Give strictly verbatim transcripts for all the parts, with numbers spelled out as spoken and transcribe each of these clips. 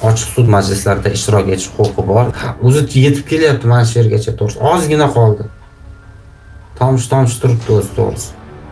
ochiq sud majlislarida ishtirok etish huquqi bor. O'zi yetib kelyapti mana shu yergacha, to'g'risi. Ozgina qoldi. Tomchi-tomchi turibdi o'zi, to'g'risi.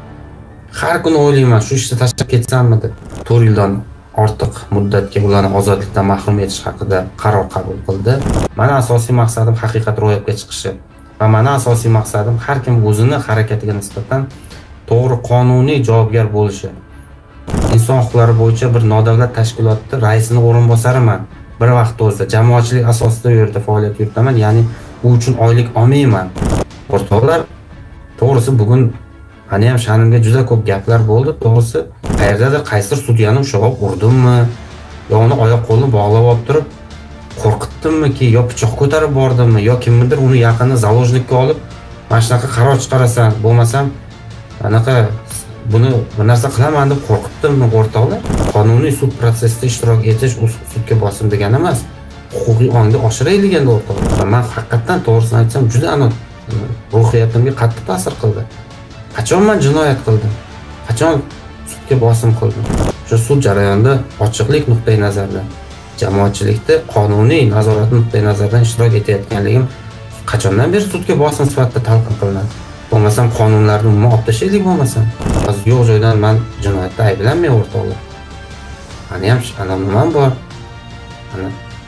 Har kuni o'ylayman, shu ishni tashlab ketsammi deb. to'rt yildan ortiq muddatga ularni ozodlikdan mahrum etish haqida qaror qabul qildi. Meni asosiy maqsadim haqiqat ro'yobga chiqishi va meni asosiy maqsadim har kim o'zini harakatiga nisbatan to'g'ri qonuniy javobgar bo'lishi. Inson huquqlari bo'yicha bir nodavlat tashkilotning raisining o'rinbosariman. Bir vaqt o'zida jamoatchilik asosida u yerda faoliyat yuritaman, ya'ni u uchun oylik olmayman. O'rtoqlar, to'g'risi bugun meni ham sha'nimga juda ko'p gaplar bo'ldi. To'g'risi, qayerdadir qaysidir sudyani ushlab urdimmi, yo uni oyoq qo'lini bog'lab olib turib qo'rqitdimmi-ki, yo pichoq ko'tarib bordimmi, yo kimnidir uni yaqinda zaложникка olib, mana shunaqa qaror chiqarasan, bo'lmasam anaqa buni bir narsa qilaman deb qo'rqitdimmi, o'rtoqlar? Qonuniy sud prosesida ishtirok etish sudga bosim degani emas. Huquqiy ongni oshiraylik endi, o'rtoqlar. Men haqiqatan to'g'risini aytsam, juda ana ruhiyatimga qattiq ta'sir qildi. Qachon men jinoyat qildim? Qachon sudga bosim qildim? Shu sud jarayonida ochiqlik nuqtai nazaridan, jamoatchilikda qonuniy nazorat nuqtai nazaridan ishtirok etayotganligim qachondan beri sudga bosim sifatida talqin qilinadi. Bo'lmasam qonunlarni umuman olib tashlaylik, bo'lmasam. Hozir yo'q joydan men jinoyatda ayblanmay, o'rtoqlar. Meni ham ana nimam bor. Ana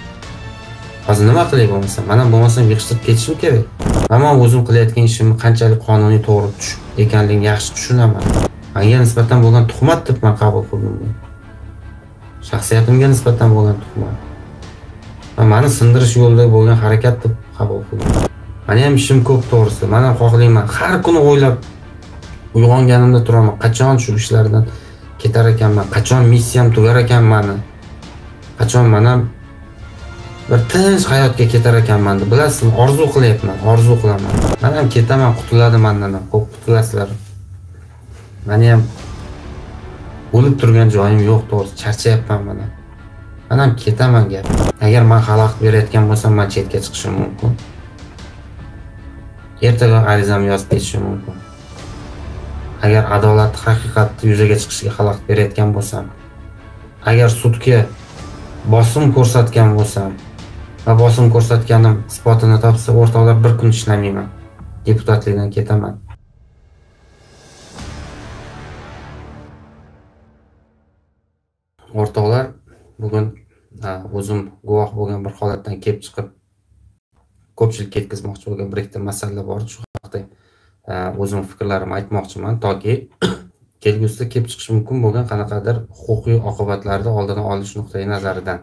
hozir nima qilay bo'lmasam, men ham bo'lmasam yig'ishtirib ketishim kerak. Men o'zim qilayotgan ishimni qanchalik qonuniy to'g'ri ekanligini yaxshi tushunaman. Menga nisbatan bo'lgan tuhmat deb men qabul qildim. Shaxsiyatimga nisbatan bo'lgan tuhmat. Va meni sindirish yo'lida bo'lgan harakat deb qabul qildim. Meni ham ishim ko'p, to'g'risi. Men ham xohlayman, har kuni o'ylab uyg'onganimda turaman, qachon shu ishlardan ketar ekanman, qachon missiyam tugar ekan meni. Qachon men ham bir tinch hayotga ketar ekanman deb, bilasizmi, orzu qilyapman, orzu qilaman. Men ham ketaman, qutuladi mendan ham, ko'p qutulasizlar. Meni ham o'lib turgan joyim yo'q, to'g'risi, charchayapman men. Men ham ketaman gap. Agar men xalaqit berayotgan bo'lsam, men chetga chiqishim mumkin. Ertaga arizamni yozib ketishim mumkin. Agar adolat haqiqatni yuzaga chiqishiga xalaqit berayotgan bo'lsam, agar sudga bosim ko'rsatgan bo'lsam va bosim ko'rsatganim isbotini topsa, o'rtoqlar, bir kun ishlamayman. Deputatlikdan ketaman. O'rtoqlar, bugun o'zim guvoh bo'lgan bir holatdan kelib chiqib ko'pchilik ketkazmoqchi bo'lgan bir ikkita masala bor. Shu haqda o'zim fikrlarimni aytmoqchiman, toki kelgusida kelib chiqishi mumkin bo'lgan qanaqadir huquqiy oqibatlarni oldini olish nuqtai nazaridan.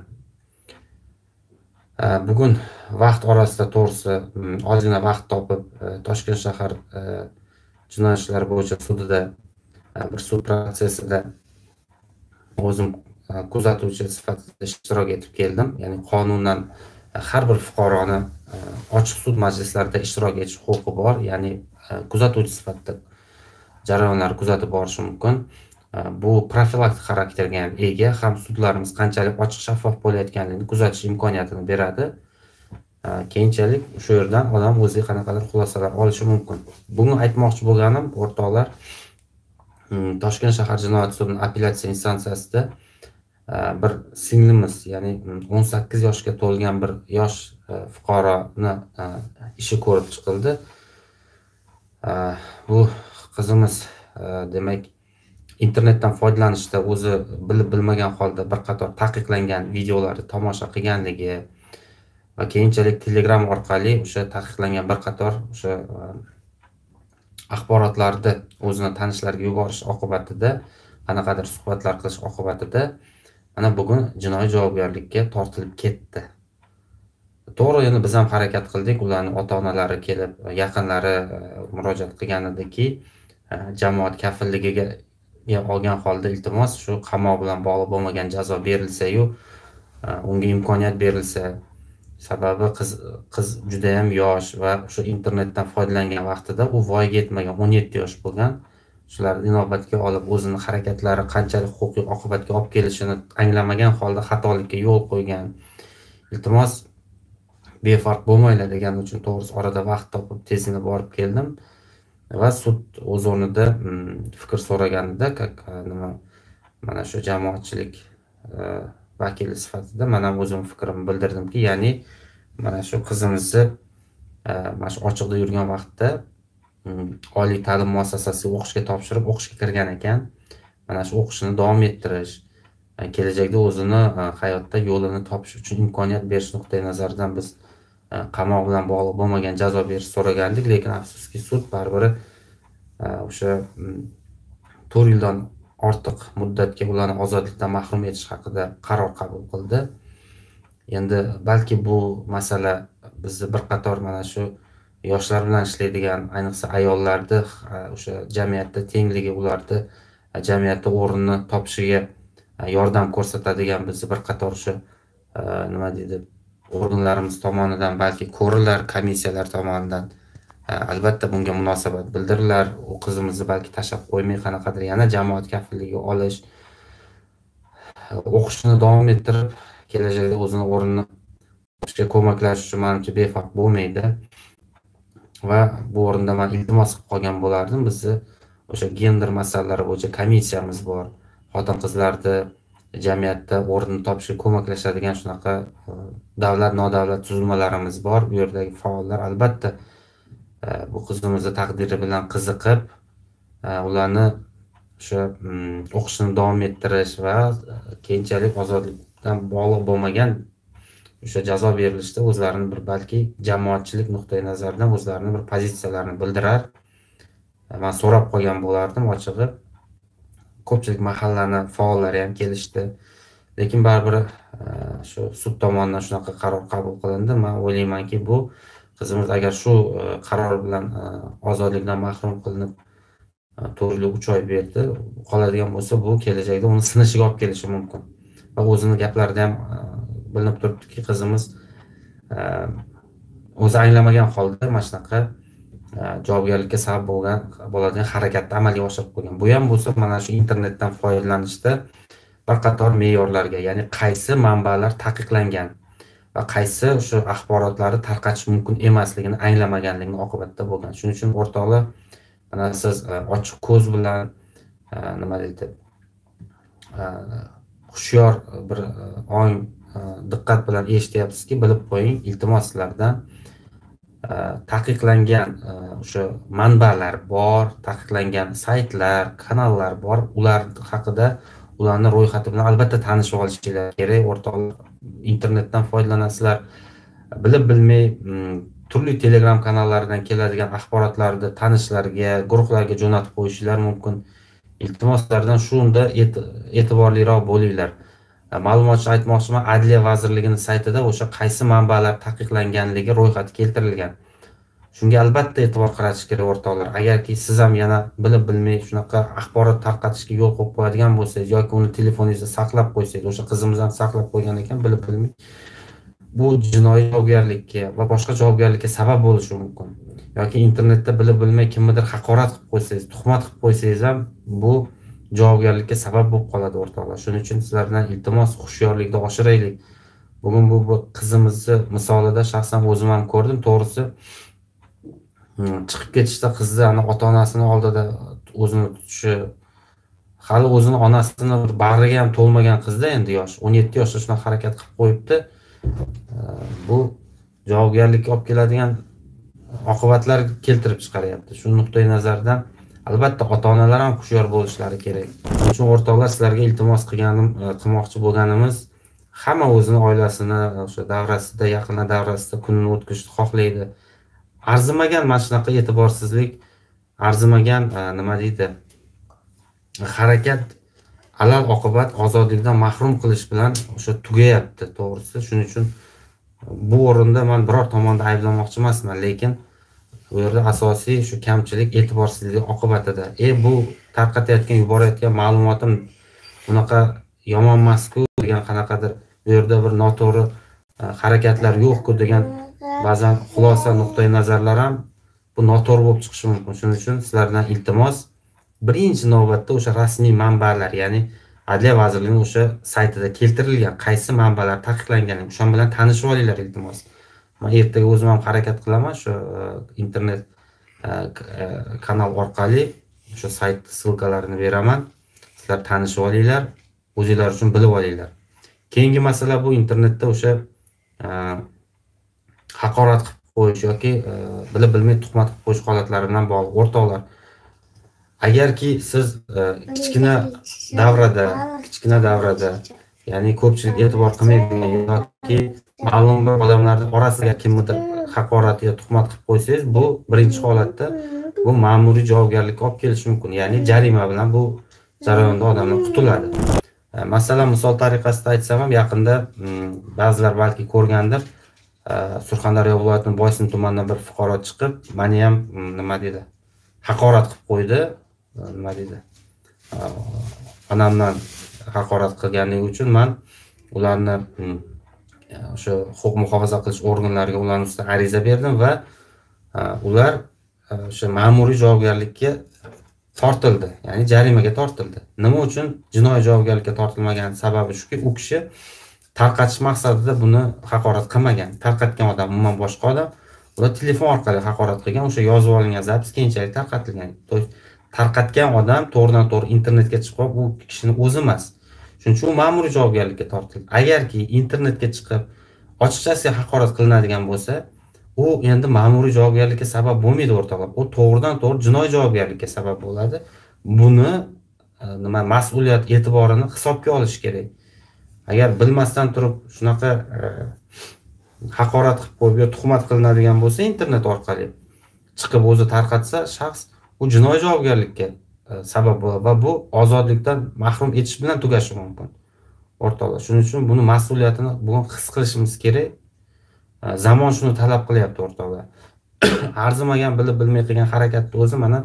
Bugun vaqt orasida, to'g'risi, ozgina vaqt topib Toshkent shahar jinoyat ishlari bo'yicha sudida bir sud protsessida o'zim kuzatuvchi sifatida ishtirok etib keldim. Ya'ni qonundan har bir fuqaroni ochiq sud majlislarida ishtirok etish huquqi bor, ya'ni kuzatuvchi sifatida jarayonlar kuzatib borishi mumkin. Bu profilaktik xarakterga ham ega, ham sudlarimiz qanchalik ochiq shaffof bo'layotganligini kuzatish imkoniyatini beradi. Keyinchalik shu yerdan odam o'ziga qanaqadir xulosalar olishi mumkin. Bugun aytmoqchi bo'lganim, o'rtoqlar, Toshkent shahar jinoyat sudining apellyatsiya instansiyasida bir singlimiz, ya'ni o'n sakkiz yoshga to'lgan bir yosh fuqaroni ishi ko'rib chiqildi. Bu qizimiz demak internetdan foydalanishda o'zi bilib bilmagan holda bir qator taqiqlangan videolarni tomosha qilganligi va keyinchalik Telegram orqali o'sha taqiqlangan bir qator o'sha axborotlarni o'zini tanishlariga yuborish oqibatida, qanaqadir suhbatlar qilish oqibatida mana bugun jinoiy javobgarlikka tortilib ketdi. To'g'ri, endi biz ham harakat qildik, ularning ota-onalari kelib, yaqinlari murojaat qilganidiki, jamoat kafilligiga olgan holda iltimos shu qamoq bilan bog'liq bo'lmagan jazo berilsa-yu, unga imkoniyat berilsa. Sababi qiz qiz juda ham yosh va shu internetdan foydalangan vaqtida u voyaga yetmagan, o'n yetti yosh bo'lgan. Shularni inobatga olib, o'zining harakatlari qanchalik huquqiy oqibatga olib kelishini anglamagan holda xatolikka yo'l qo'ygan. Iltimos befarq bo'lmanglar degan uchun to'g'risi orada vaqt topib tezgina borib keldim va sud o'z o'rnida fikr so'raganida nima mana shu jamoatchilik vakili sifatida men ham o'zim fikrimni bildirdimki, ya'ni mana shu qizimizni mana shu ochiqda yurgan vaqtda oliy ta'lim muassasasiga o'qishga topshirib o'qishga kirgan ekan. Mana shu o'qishini davom ettirish, kelajakda o'zini hayotda yo'lini topish uchun imkoniyat berish nuqtai nazaridan biz qamoq bilan bog'liq bo'lmagan jazo berish so'ragandik, lekin afsuski sud baribir o'sha to'rt yildan ortiq muddatga ularni ozodlikdan mahrum etish haqida qaror qabul qildi. Endi balki bu masala bizni bir qator mana shu yoshlar bilan ishlaydigan, ayniqsa ayollarni o'sha jamiyatda tengligi, ularni jamiyatda o'rnini topishiga yordam ko'rsatadigan bizni bir qator shu nima deydi organlarimiz tomonidan balki ko'rilar, komissiyalar tomonidan albatta bunga munosabat bildirilar. U qizimizni balki tashlab qo'ymay qanaqadir yana jamoat kafilligi olish, o'qishini davom ettirib kelajakda o'zini o'rnini topishga ko'maklashish uchun menimcha befarq bo'lmaydi. Va bu o'rinda men iltimos qilib qolgan bo'lardim. Bizni o'sha gender masalalari bo'yicha komissiyamiz bor. Xotin-qizlarni jamiyatda o'rnini topishga ko'maklashadigan shunaqa davlat, nodavlat tuzilmalarimiz bor. Bu yerdagi faollar albatta bu qizimizni taqdiri bilan qiziqib, ularni o'sha o'qishini davom ettirish va keyinchalik ozodlikdan bog'liq bo'lmagan o'sha jazo berilishda o'zlarini bir balki jamoatchilik nuqtai nazaridan o'zlarini bir pozitsiyalarini bildirar. Men so'rab qolgan bo'lardim ochig'i. Ko'pchilik mahallani faollari ham kelishdi. Lekin baribir shu sud tomonidan shunaqa qaror qabul qilindi. Men o'ylaymanki, bu qizimiz agar shu qaror bilan ozodlikdan mahrum qilinib to'rt yil uch oy berdi, qoladigan bo'lsa, bu kelajakda uni sinishiga olib kelishi mumkin. Va o'zini gaplarida ham bilinib turibdiki, qizimiz o'zi anglamagan holda mana shunaqa javobgarlikka sabab bo'lgan bo'ladigan harakatni amalga oshirib qo'ygan. Bu ham bo'lsa mana shu internetdan foydalanishda bir qator me'yorlarga, ya'ni qaysi manbalar taqiqlangan va qaysi o'sha axborotlarni tarqatish mumkin emasligini anglamaganligini oqibatda bo'lgan. Shuning uchun o'rtoqlar, mana siz ochiq ko'z bilan nima deydi, hushyor bir ong diqqat bilan eshityapsizki, bilib qo'ying, iltimos sizlardan taqiqlangan o'sha manbalar bor, taqiqlangan saytlar, kanallar bor. Ular haqida, ularning ro'yxati bilan albatta tanishib olishinglar kerak. O'rtoqlar, internetdan foydalanasizlar, bilib bilmay turli Telegram kanallaridan keladigan axborotlarni tanishlarga, guruhlarga jo'natib qo'yishinglar mumkin. Iltimoslardan shunda e'tiborliroq bo'linglar. Ma'lumotni aytmoqchiman, Adliya vazirligining saytida o'sha qaysi manbalar taqiqlanganligi ro'yxati keltirilgan. Shunga albatta e'tibor qaratish kerak o'rtoqlar. Agarki siz ham yana bilib bilmay shunaqa axborot tarqatishga yo'l qo'yib qo'yadigan bo'lsangiz yoki uni telefoningizda saqlab qo'ysangiz, o'sha qizimiz ham saqlab qo'ygan ekan, bilib bilmay, bu jinoiy javobgarlikka va boshqa javobgarlikka sabab bo'lishi mumkin. Yoki internetda bilib bilmay kimnidir haqorat qilib qo'ysangiz, tuhmat qilib qo'ysangiz ham bu javobgarlikka sabab bo'lib qoladi o'rtoqlar. Shuning uchun sizlardan iltimos, hushyorlikni oshiraylik. Bugun bu qizimizni misolida shaxsan o'zim ham ko'rdim. To'g'risi, chiqib ketishda qizni ana ota-onasini oldida o'zini tutishi, hali o'zini onasini bag'riga ham to'lmagan qizda, endi yosh, o'n yetti yoshda shunaqa harakat qilib qo'yibdi. Bu javobgarlikka olib keladigan oqibatlar keltirib chiqaryapti. Shu nuqtai nazardan albatta ota-onalar ham hushyor bo'lishlari kerak. Shuning uchun o'rtoqlar, sizlarga iltimos qilganim, qilmoqchi bo'lganimiz, hamma o'zini oilasini o'sha davrasida, yaqinlar davrasida kunini o'tkazishni xohlaydi. Arzimagan mana shunaqa e'tiborsizlik, arzimagan nima deydi, harakat alal oqibat ozodlikdan mahrum qilish bilan o'sha tugayapti, to'g'risi. Shuning uchun bu o'rinda men biror tomonni ayblamoqchi emasman, lekin bu yerda asosiy shu kamchilik, e'tiborsizlik oqibatida. E bu tarqatayotgan, yuborayotgan ma'lumotim unaqa yomon emas-ku degan qanaqadir bu yerda bir noto'g'ri harakatlar yo'q-ku degan ba'zan xulosa nuqtai nazarlar ham bu noto'g'ri bo'lib chiqishi mumkin. Shuning uchun sizlardan iltimos, birinchi navbatda o'sha rasmiy manbalar, ya'ni Adliya vazirligining o'sha saytida keltirilgan qaysi manbalar taqiqlanganini o'sha bilan tanishib olinglar iltimos. Men ertaga o'zim ham harakat qilaman, shu internet kanal orqali o'sha sayt silkalarini beraman. Sizlar tanishib olinglar, o'zinglar uchun bilib olinglar. Keyingi masala bu internetda o'sha haqorat qilib qo'yish yoki bilib bilmay tuhmat qilib qo'yish holatlari bilan bog'liq. O'rtoqlar, agarki siz kichkina davrada, kichkina davrada, ya'ni ko'pchilik e'tibor qilmaydigan yoki ma'lum bir odamlarning orasiga kimnidir haqorat yoki tuhmat qilib qo'ysangiz, bu birinchi holatda bu ma'muriy javobgarlikka olib kelishi mumkin. Ya'ni jarima bilan bu jarayonda odamlar qutuladi. Masalan, misol tariqasida aytsam ham, yaqinda ba'zilar balki ko'rgandir, Surxondaryo viloyatining Boysun tumanidan bir fuqaro chiqib, meni ham nima dedi, haqorat qilib qo'ydi, nima dedi, onamdan haqorat qilganligi uchun men ularni o'sha huquq muhofaza qilish organlariga ularning ustidan ariza berdim va ular o'sha ma'muriy javobgarlikka tortildi, ya'ni jarimaga tortildi. Nima uchun jinoiy javobgarlikka tortilmagan sababi shuki, u kishi tarqatish maqsadida buni haqorat qilmagan. Tarqatgan odam umuman boshqa odam. Ular telefon orqali haqorat qilgan, o'sha yozib olingan zapis keyinchalik tarqatilgan. Tarqatgan odam to'g'ridan-to'g'ri internetga chiqib, u kishining o'zi emas. Shuning uchun ma'muriy javobgarlikka tortildi. Agarki internetga chiqib ochiqchasi haqorat qilinadigan bo'lsa, u endi ma'muriy javobgarlikka sabab bo'lmaydi o'rtoqlar. U to'g'ridan-to'g'ri jinoiy javobgarlikka sabab bo'ladi. Buni nima mas'uliyat e'tiborini hisobga olish kerak. Agar bilmasdan turib shunaqa haqorat qilib qo'yib yo tuhmat qilinadigan bo'lsa, internet orqali chiqib o'zi tarqatsa, shaxs u jinoiy javobgarlikka sabab bo'ladi va bu ozodlikdan mahrum etish bilan tugashi mumkin. O'rtoqlar, shuning uchun buni mas'uliyatini bugun his qilishimiz kerak. Zamon shuni talab qilyapti o'rtoqlar. Arzimagan bilib bilmay qilgan harakatni o'zi mana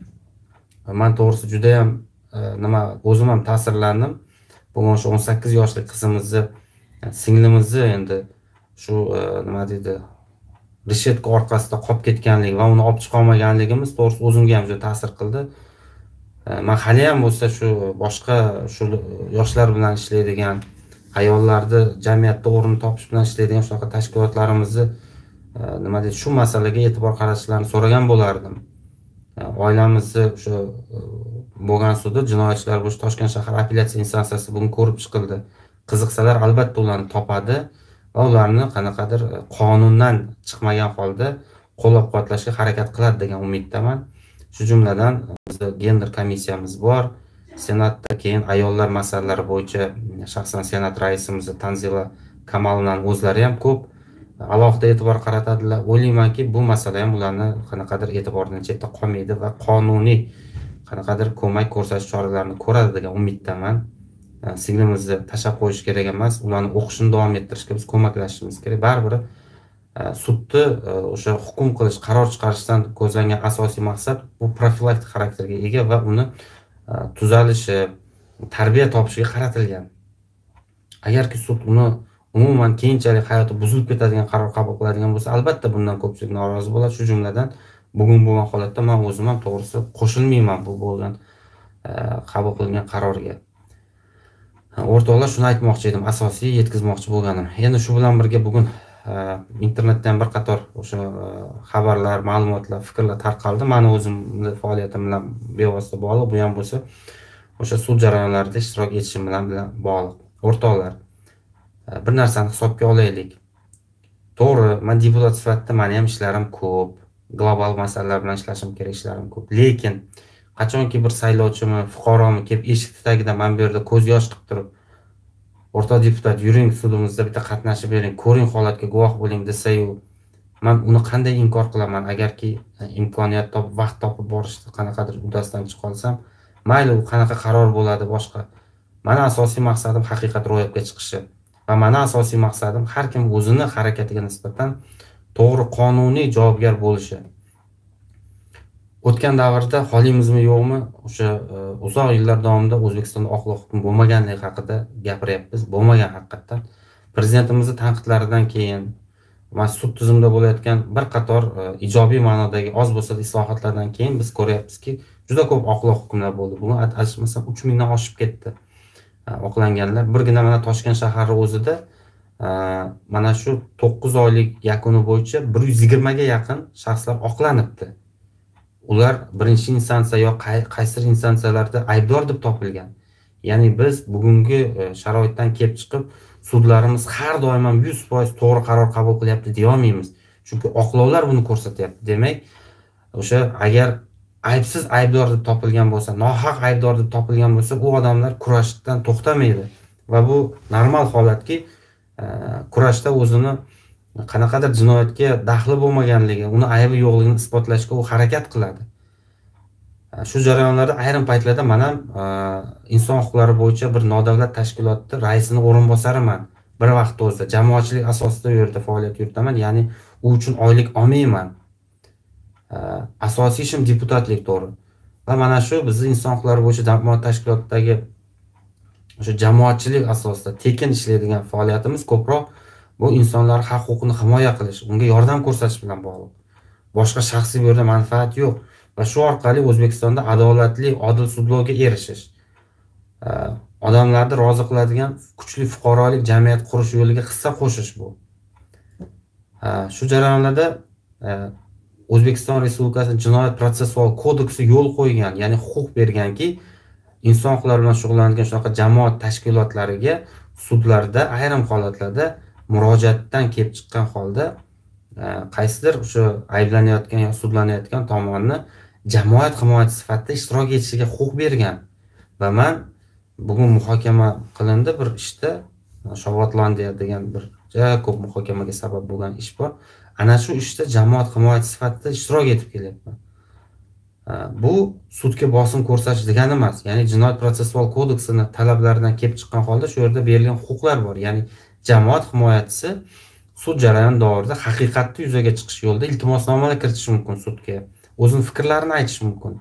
men to'g'risi juda ham nima o'zim ham ta'sirlandim. Bugun shu o'n sakkiz yoshli qizimizni, singlimizni endi shu nima deydi, rishetka orqasida qolib ketganligi va uni olib chiqa olmaganligimiz to'g'risi o'zimga ham juda ta'sir qildi. Men hali ham bo'lsa shu boshqa shu yoshlar bilan ishlaydigan, ayollarni jamiyatda o'rin topish bilan ishlaydigan shunaqa tashkilotlarimizni nima deydi, shu masalaga e'tibor qaratishlarni so'ragan bo'lardim. Oilamizni shu bo'lgan sudda jinoyatchilar bo'yicha Toshkent shahar apellyatsiya instansiyasi bugun ko'rib chiqildi. Qiziqsalar albatta ularni topadi va ularni qanaqadir qonundan chiqmagan holda qo'llab-quvvatlashga harakat qiladi degan umiddaman. Shu jumladan bizda gender komissiyamiz bor. Senatda keyin ayollar masalalari bo'yicha shaxsan senat raisimiz Tanzila Kamalovaning o'zlari ham ko'p alohida e'tibor qaratadilar. O'ylaymanki, bu masala ham ularni qanaqadir e'tibordan chetda qolmaydi va qonuniy qanaqadir ko'mak ko'rsatish choralarini ko'radi degan umiddaman. Singlimizni tashlab qo'yish kerak emas, ularni o'qishini davom ettirishga biz ko'maklashishimiz kerak. Baribir sudni o'sha hukm qilish, qaror chiqarishdan ko'zlangan asosiy maqsad bu profilaktik xarakterga ega va uni tuzalishi, tarbiya topishiga qaratilgan. Agarki sud uni umuman keyinchalik hayoti buzilib ketadigan qaror qabul qiladigan bo'lsa, albatta bundan ko'pchilik norozi bo'ladi. Shu jumladan bugun bo'lgan holatda men o'zim ham to'g'risi qo'shilmayman bu bo'lgan qabul qilingan qarorga. O'rtoqlar, shuni aytmoqchi edim, asosiy yetkazmoqchi bo'lganim. Endi shu bilan birga bugun internetdan bir qator o'sha xabarlar, ma'lumotlar, fikrlar tarqaldi. Meni o'zimning faoliyatim bilan bevosita bog'liq, bu ham bo'lsa o'sha sud jarayonlarida ishtirok etishim bilan bilan bog'liq. O'rtoqlar, bir narsani hisobga olaylik. To'g'ri, men deputat sifatida meni ham ishlarim ko'p, global masalalar bilan ishlashim kerak, ishlarim ko'p. Lekin qachonki bir saylovchimi, fuqaromi kelib eshik tagida men bu yerda ko'z yosh qilib turib, o'rtoq deputat, yuring sudimizda bitta qatnashib bering, ko'ring holatga guvoh bo'ling desa-yu, men uni qanday inkor qilaman? Agarki imkoniyat topib, vaqt topib borishni qanaqadir uddasidan chiqib qolsam, mayli u qanaqa qaror bo'ladi boshqa. Meni asosiy maqsadim haqiqat ro'yobga chiqishi va meni asosiy maqsadim har kim o'zini harakatiga nisbatan to'g'ri qonuniy javobgar bo'lishi. O'tgan davrda xolimizmi yo'qmi, o'sha uzoq yillar davomida O'zbekistonda oqlik hukm bo'lmaganligi haqida gapiryapmiz. Bo'lmagan haqiqatdan. Prezidentimizning tanqidlaridan keyin va sud tizimida bo'layotgan bir qator ijobiy ma'nodagi oz bo'lsa islohotlardan keyin biz ko'ryapmizki, juda ko'p oqlik hukmlar bo'ldi. Bugun adashmasam uch mingdan oshib ketdi oqlanganlar. Birgina mana Toshkent shahri o'zida mana shu to'qqiz oylik yakuni bo'yicha bir yuz yigirma ga yaqin shaxslar oqlanibdi. Ular birinchi instansiya yoki qaysi instansiyalarda aybdor deb topilgan. Ya'ni biz bugungi sharoitdan kelib chiqib sudlarimiz har doim ham yuz foiz to'g'ri qaror qabul qilyapti deya olmaymiz. Chunki oqlovlar buni ko'rsatyapti. Demak, o'sha agar aybsiz aybdor deb topilgan bo'lsa, nohaq aybdor deb topilgan bo'lsa, u odamlar kurashdan to'xtamaydi va bu normal holatki, kurashda o'zini qanaqadir jinoyatga daxli bo'lmaganligi, uni aybi yo'qligini isbotlashga u harakat qiladi. Shu jarayonlarda ayrim paytlarda men ham inson huquqlari bo'yicha bir nodavlat tashkilotda raisining o'rinbosariman. Bir vaqtda o'zida jamoatchilik asosida u yerda faoliyat yuritaman, ya'ni u uchun oylik olmayman. Asosiy ishim deputatlik to'g'ri. Va mana shu bizning inson huquqlari bo'yicha jamoat tashkilotidagi o'sha jamoatchilik asosida tekin ishlaydigan faoliyatimiz ko'proq bu insonlar haq huquqini himoya qilish, unga yordam ko'rsatish bilan bog'liq. Boshqa shaxsiy bu yerda manfaat yo'q va shu orqali O'zbekistonda adolatli, odil sudlovga erishish, odamlarni rozi qiladigan kuchli fuqarolik jamiyat qurish yo'liga hissa qo'shish bu. Shu jarayonlarda O'zbekiston Respublikasi Jinoyat protsessual kodeksi yo'l qo'ygan, ya'ni huquq berganki, inson huquqlari bilan shug'ullanadigan shunaqa jamoat tashkilotlariga sudlarda ayrim holatlarda murojaatdan kelib chiqqan holda qaysidir o'sha ayblanayotgan yoki sudlanayotgan tomonni jamoat himoyachisi sifatida ishtirok etishiga huquq bergan. Va men bugun muhokama qilindi bir ishda, Shovotlandiya degan bir juda ko'p muhokamaga sabab bo'lgan ish bor. Ana shu ishda jamoat himoyachisi sifatida ishtirok etib kelyapman. Bu sudga bosim ko'rsatish degani emas. Ya'ni Jinoyat protsessual kodeksining talablaridan kelib chiqqan holda shu yerda berilgan huquqlar bor. Ya'ni jamoat himoyachisi sud jarayoni doirasida haqiqatni yuzaga chiqish yo'lida iltimosnomalar kiritishi mumkin sudga. O'zining fikrlarini aytish mumkin.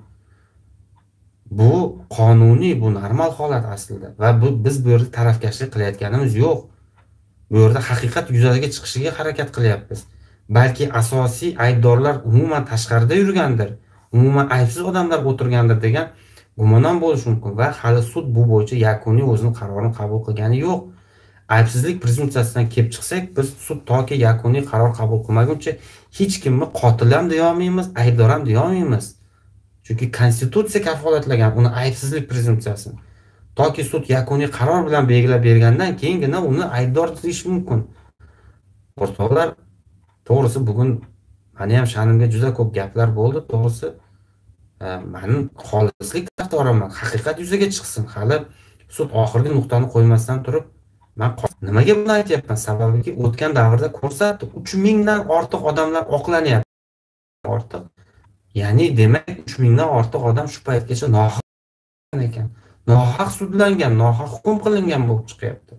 Bu qonuniy, bu normal holat aslida va bu biz bu yerda tarafkashlik qilayotganimiz yo'q. Bu yerda haqiqat yuzaga chiqishiga harakat qilyapmiz. Balki asosiy aybdorlar umuman tashqarida yurgandir, umuman aybsiz odamlar o'tirgandir degan gumon ham bo'lishi mumkin va hali sud bu bo'yicha yakuniy o'zining qarorini qabul qilgani yo'q. Aybsizlik prezumpsiyasidan kelib chiqsak, biz sud toki yakuniy qaror qabul qilmaguncha hech kimni qotil ham deya olmaymiz, aybdor ham deya olmaymiz. Chunki konstitutsiya kafolatlagan uni aybsizlik prezumpsiyasini. Toki sud yakuniy qaror bilan belgilab bergandan keyingina uni aybdor deyish mumkin. O'rtoqlar, to'g'risi bugun meni ham sha'nimga juda ko'p gaplar bo'ldi. To'g'risi, men xolislik tarafdoriman. Haqiqat yuzaga chiqsin. Hali sud oxirgi nuqtani qo'ymasdan turib, men nimaga buni aytyapman? Sababiki o'tgan davrda ko'rsatdi, uch mingdan ortiq odamlar oqlanyapti. Ortiq. Ya'ni demak uch mingdan ortiq odam shu paytgacha nohaq ekan. Nohaq sudlangan, nohaq hukm qilingan bo'lib chiqyapti.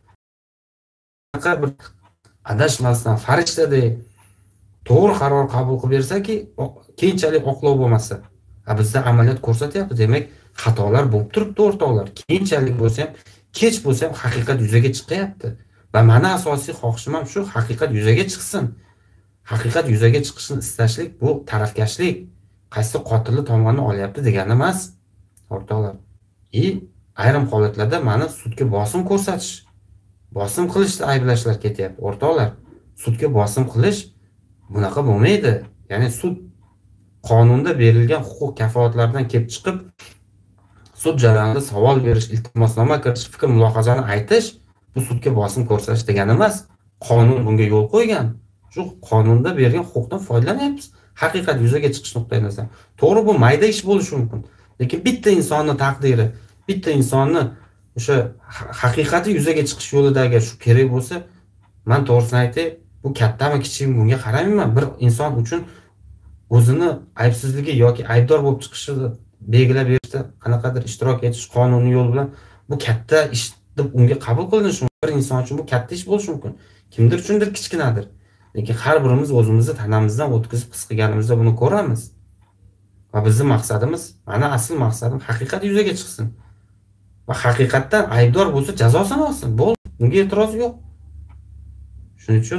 Faqat bir adashmasdan farishtadek to'g'ri qaror qabul qilib bersaki, keyinchalik oqlov bo'lmasa. Ha, bizda amaliyot ko'rsatyapti, demak xatolar bo'lib turibdi o'rtoqlar. Keyinchalik bo'lsa ham, kech bo'lsa ham haqiqat yuzaga chiqyapti. Va meni asosiy xohishim ham shu, haqiqat yuzaga chiqsin. Haqiqat yuzaga chiqishini istashlik bu tarafkashlik. Qaysi qotilli tomonni olyapti degani emas, o'rtoqlar. И ayrim holatlarda meni sudga bosim ko'rsatish, bosim qilishda ayblashlar ketyapti, o'rtoqlar. Sudga bosim qilish bunaqa bo'lmaydi. Ya'ni sud qonunda berilgan huquq kafolatlaridan kelib chiqib, sud jarayonida savol berish, iltimosnoma kiritish, fikr mulohazani aytish bu sudga bosim ko'rsatish degani emas. Qonun bunga yo'l qo'ygan. Shu qonunda berilgan huquqdan foydalanyapmiz. Haqiqat yuzaga chiqish nuqtai nazaridan. To'g'ri, bu mayda ish bo'lishi mumkin. Lekin bitta insonning taqdiri, bitta insonni o'sha haqiqati yuzaga chiqish yo'lidagi shu kerak bo'lsa, men to'g'risini aytay, bu kattami kichikmi bunga qaramayman. Bir inson uchun o'zini aybsizligi yoki aybdor bo'lib chiqishini belgilab berishda qanaqadir ishtirok etish qonuniy yo'l bilan bu katta ish deb unga qabul qilinishi mumkin. Bir inson uchun bu katta ish bo'lishi mumkin. Kimdir uchundir kichkinadir. Lekin har birimiz o'zimizni tanamizdan o'tkazib his qilganimizda buni ko'ramiz. Va bizning maqsadimiz, mana asl maqsadim haqiqat yuzaga chiqsin. Va haqiqatdan aybdor bo'lsa jazosini olsin. Bo'ldi, bunga e'tiroz yo'q. Shuning uchun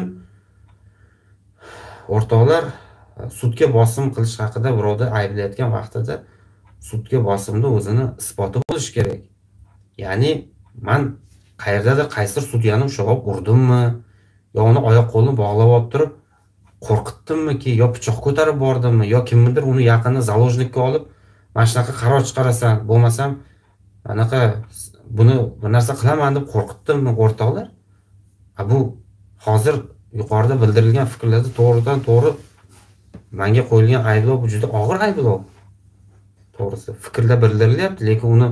o'rtoqlar, sudga bosim qilish haqida birovni ayblayotgan vaqtida sudga bosimda o'zini isboti bo'lishi kerak. Ya'ni men qayerdadir qaysi sudyani ushlab urdimmi, yo uni oyoq qo'lini bog'lab olib turib qo'rqitdimmi-ki, yo pichoq ko'tarib bordimmi, yo kimnidir uni yaqinni zaложникка olib, "Men shunaqa qaror chiqarasan, bo'lmasam anaqa buni bir narsa qilaman" deb qo'rqitdimmi, o'rtoqlar? A bu hozir yuqorida bildirilgan fikrlarda to'g'ridan to'g'ri menga qo'yilgan ayblov bu juda og'ir ayblov. To'g'risi, fikrda bildirilyapti, lekin uni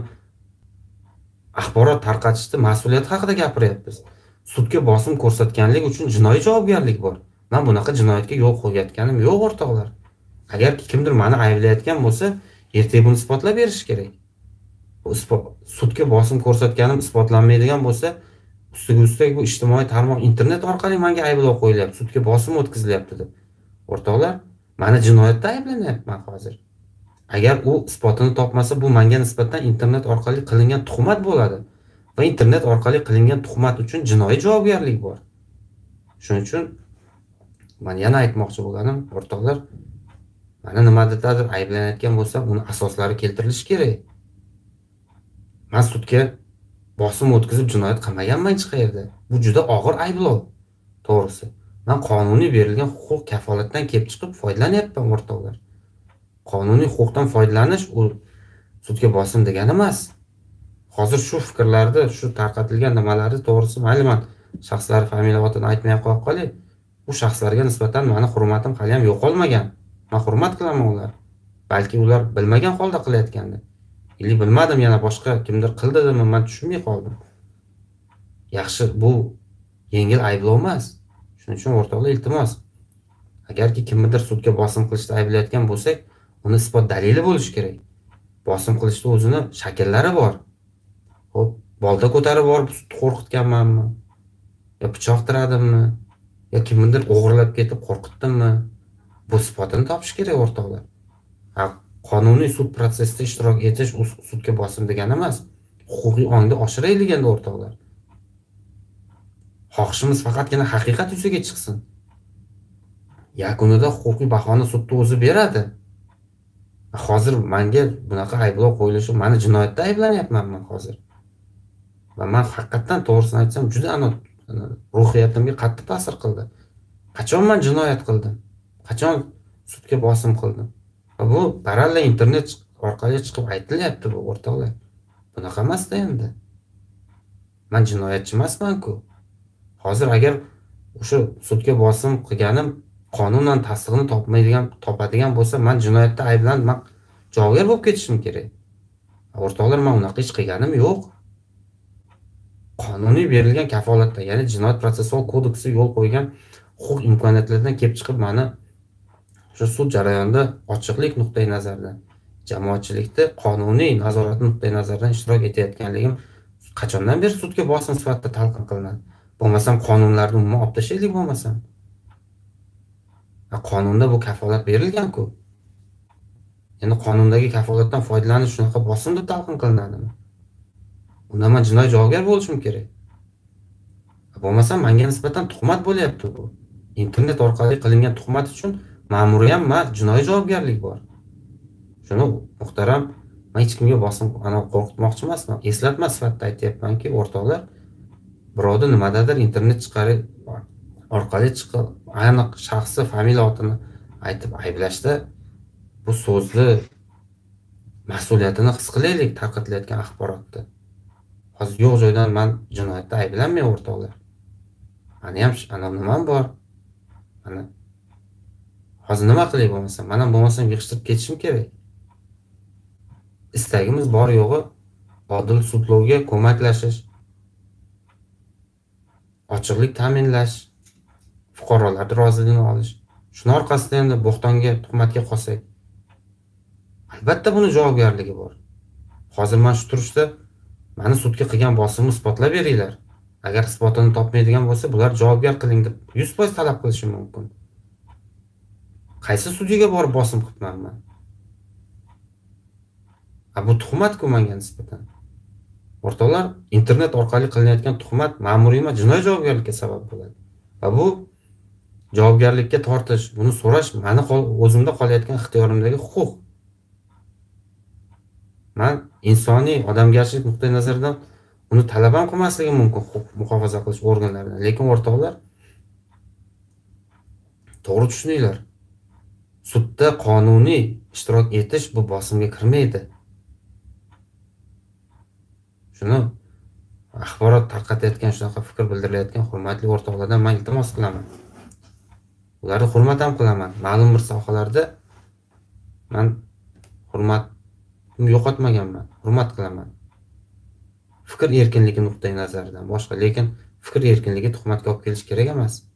axborot tarqatishda mas'uliyat haqida gapiryapmiz. Sudga bosim ko'rsatganlik uchun jinoiy javobgarlik bor. Men bunaqa jinoyatga yo'l qo'yayotganim yo'q o'rtoqlar. Agar kimdir meni ayblayotgan bo'lsa, ertaga buni isbotlab berish kerak. Bu sudga bosim ko'rsatganim isbotlanmaydigan bo'lsa, ustiga ustak bu ijtimoiy tarmoq internet orqali menga ayblov qo'yilyapti, sudga bosim o'tkazilyapti deb. O'rtoqlar, meni jinoyatda ayblanyapman hozir. Agar u isbotini topmasa, bu menga nisbatan internet orqali qilingan tuhmat bo'ladi va internet orqali qilingan tuhmat uchun jinoiy javobgarlik bor. Shuning uchun men yana aytmoqchi bo'lganim, o'rtoqlar, meni nimadadir ayblanayotgan bo'lsa, uni asoslari keltirilishi kerak. Men sudga bosim o'tkazib jinoyat qilmaganman hech qayerda. Bu juda og'ir ayblov. To'g'risi, men qonuniy berilgan huquq kafolatdan kelib chiqib foydalanyapman o'rtoqlar. Qonuniy huquqdan foydalanish u sudga bosim degani emas. Hozir shu fikrlarda, shu tarqatilgan nimalarni to'g'risi mayli men shaxslar familiya otini aytmay qo'yib qolay. Bu shaxslarga nisbatan meni hurmatim hali ham yo'qolmagan. Men hurmat qilaman ular. Balki ular bilmagan holda qilayotgandi. Ili bilmadim, yana boshqa kimdir qildi deb men tushunmay qoldim. Yaxshi, bu yengil ayblov emas. Shuning uchun o'rtoqlar, iltimos, agarki kimdir sudga bosim qilishda ayblayotgan bo'lsak, uni isbot dalili bo'lishi kerak. Bosim qilishda o'zini shakllari bor. Xo'p, bolta ko'tarib borib qo'rqitganmanmi? Yo pichoq tiradimmi? Yo kimdir o'g'irlab ketib qo'rqitdimmi? Bu isbotini topish kerak o'rtoqlar. Ha, qonuniy sud protsessida ishtirok etish sudga bosim degani emas. Huquqiy ongni oshiraylik endi o'rtoqlar. Xohishimiz faqatgina haqiqat yuzaga chiqsin. Yakunida huquqiy bahoni sudda o'zi beradi. Hozir menga bunaqa ayblov qo'yilishi, meni jinoyatda ayblanyapman men hozir. Va men haqiqatan to'g'risini aytsam, juda ana ruhiyatimga qattiq ta'sir qildi. Qachon men jinoyat qildim? Qachon sudga bosim qildim? Va bu parallel internet orqali chiqib aytilyapti bu o'rtoqlar. Bunaqa emas-da endi. Men jinoyatchi emasman-ku. Hozir agar o'sha sudga bosim qilganim qonunan tasdig'ini topmaydigan, topadigan bo'lsa, men jinoyatda ayblanib, men javobgar bo'lib ketishim kerak. O'rtoqlar, men unaqa ish qilganim yo'q. Qonuniy berilgan kafolatda, ya'ni Jinoyat protsessual kodeksi yo'l qo'ygan huquq imkoniyatlaridan kelib chiqib, meni shu sud jarayonida ochiqlik nuqtai nazaridan, jamoatchilikda qonuniy nazorat nuqtai nazaridan ishtirok etayotganligim qachondan beri sudga bosim sifatida talqin qilinadi. Bo'lmasam qonunlarni umuman olib tashlaylik bo'lmasam. Qonunda bu kafolat berilgan-ku. Endi qonundagi kafolatdan foydalanish shunaqa bosimda talqin qilinadimi? Unda men jinoiy javobgar bo'lishim kerak. Bo'lmasam menga nisbatan tuhmat bo'lyapti bu. Internet orqali qilingan tuhmat uchun ma'muriy ham men jinoiy javobgarlik bor. Shuni muhtaram, men hech kimga bosim ana qo'rqitmoqchi emasman. Eslatma sifatida aytayapmanki, o'rtoqlar, birovda nimadadir internet chiqarib orqali chiqib aniq shaxsi familiya otini aytib ayblashda bu so'zli mas'uliyatini his qilaylik tarqatilayotgan axborotda. Hozir yo'q joydan men jinoyatda ayblanmay o'rtoqlar. Meni ham ana nimam bor. Mana hozir nima qilay bo'lmasam, men ham bo'lmasam yig'ishtirib ketishim kerak. Istagimiz bor yo'g'i odil sudlovga ko'maklashish, ochiqlik ta'minlash, fuqarolarning roziligini olish. Shuning orqasida endi bo'xtonga, tuhmatga qolsak, albatta buni javobgarligi bor. Hozir men shu turishda meni sudga qilgan bosimni isbotlab beringlar. Agar isbotini topmaydigan bo'lsa, bular javobgar qiling deb yuz foiz talab qilishim mumkin. Qaysi sudyaga borib bosim qilibman men? A bu tuhmat-ku menga nisbatan. O'rtoqlar, internet orqali qilinayotgan tuhmat ma'muriy va jinoiy javobgarlikka sabab bo'ladi. Va bu javobgarlikka tortish, buni so'rash meni o'zimda qolayotgan ixtiyorimdagi huquq. Men insoniy odamgarchilik nuqtai nazaridan uni talab ham qilmasligim mumkin huquq muhofaza qilish organlaridan. Lekin o'rtoqlar, to'g'ri tushuninglar. Sudda qonuniy ishtirok etish bu bosimga kirmaydi. Shuni axborot tarqatayotgan, shunaqa fikr bildirilayotgan hurmatli o'rtoqlardan men iltimos qilaman. Ularni hurmat ham qilaman. Ma'lum bir sohalarda men hurmatni yo'qotmaganman, hurmat qilaman. Fikr erkinligi nuqtai nazaridan boshqa, lekin fikr erkinligi tuhmatga olib kelish kerak emas.